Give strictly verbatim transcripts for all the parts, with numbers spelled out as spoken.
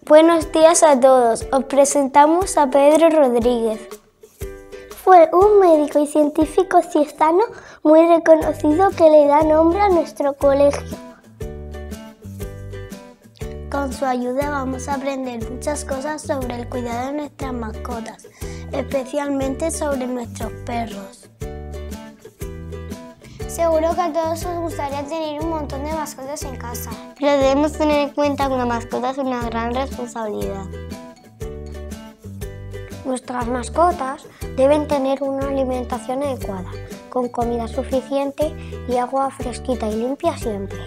Buenos días a todos. Os presentamos a Pedro Rodríguez. Fue un médico y científico ciestano muy reconocido que le da nombre a nuestro colegio. Con su ayuda vamos a aprender muchas cosas sobre el cuidado de nuestras mascotas, especialmente sobre nuestros perros. Seguro que a todos os gustaría tener un montón de mascotas en casa. Pero debemos tener en cuenta que una mascota es una gran responsabilidad. Nuestras mascotas deben tener una alimentación adecuada, con comida suficiente y agua fresquita y limpia siempre.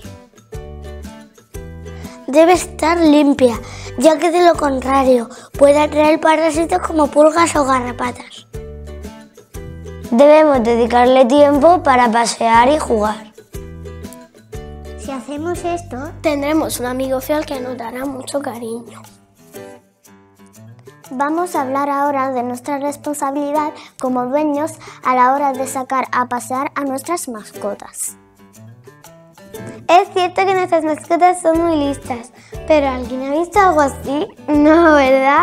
Debe estar limpia, ya que de lo contrario puede atraer parásitos como pulgas o garrapatas. Debemos dedicarle tiempo para pasear y jugar. Si hacemos esto, tendremos un amigo fiel que nos dará mucho cariño. Vamos a hablar ahora de nuestra responsabilidad como dueños a la hora de sacar a pasear a nuestras mascotas. Es cierto que nuestras mascotas son muy listas, pero ¿alguien ha visto algo así? No, ¿verdad?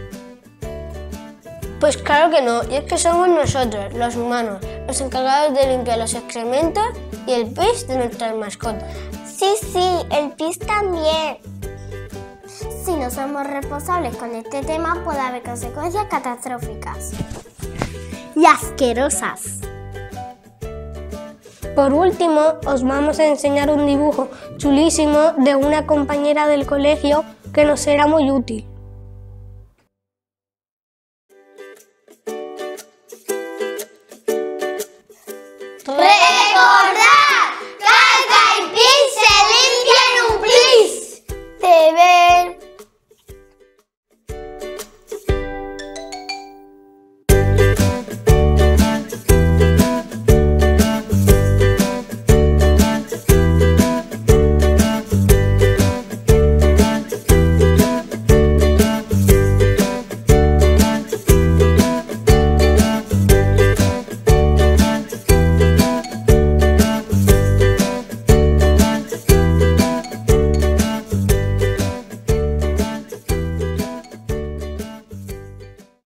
Pues claro que no, y es que somos nosotros, los humanos, los encargados de limpiar los excrementos y el pis de nuestras mascotas. Sí, sí, el pis también. Si no somos responsables con este tema, puede haber consecuencias catastróficas y asquerosas. Por último, os vamos a enseñar un dibujo chulísimo de una compañera del colegio que nos será muy útil. ¡Recordad!